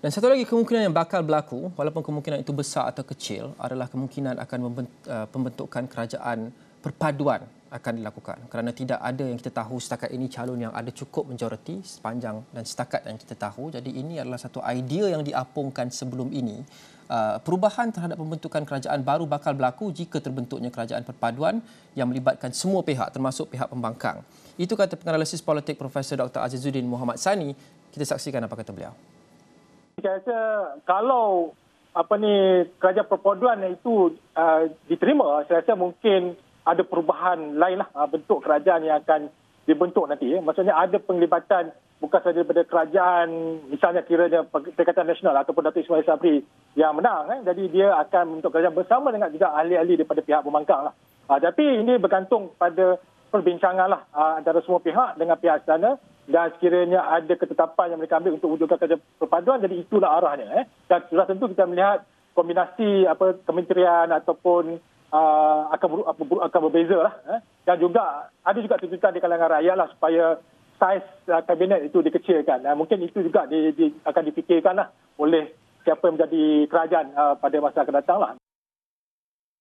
Dan satu lagi kemungkinan yang bakal berlaku, walaupun kemungkinan itu besar atau kecil, adalah kemungkinan akan pembentukan kerajaan perpaduan akan dilakukan. Kerana tidak ada yang kita tahu setakat ini calon yang ada cukup majoriti sepanjang dan setakat yang kita tahu. Jadi ini adalah satu idea yang diapungkan sebelum ini. Perubahan terhadap pembentukan kerajaan baru bakal berlaku jika terbentuknya kerajaan perpaduan yang melibatkan semua pihak termasuk pihak pembangkang. Itu kata penganalisis politik Profesor Dr. Azizuddin Muhammad Sani. Kita saksikan apa kata beliau. Saya rasa kalau kerajaan perpaduan itu diterima, saya rasa mungkin ada perubahan lainlah bentuk kerajaan yang akan dibentuk nanti. Maksudnya ada penglibatan bukan sahaja daripada kerajaan, misalnya kiranya Perikatan Nasional ataupun Datuk Ismail Sabri yang menang. Jadi dia akan membentuk kerajaan bersama dengan juga ahli-ahli daripada pihak pembangkang. Tapi ini bergantung pada perbincangan antara semua pihak dengan pihak istana, dan sekiranya ada ketetapan yang mereka ambil untuk wujudkan kerajaan perpaduan, jadi itulah arahnya. Dan sudah tentu kita melihat kombinasi kementerian ataupun akan berbeza lah. Dan juga ada juga tuntutan di kalangan rakyat lah supaya saiz kabinet itu dikecilkan. Mungkin itu juga akan difikirkan lah oleh siapa yang menjadi kerajaan pada masa akan datang lah.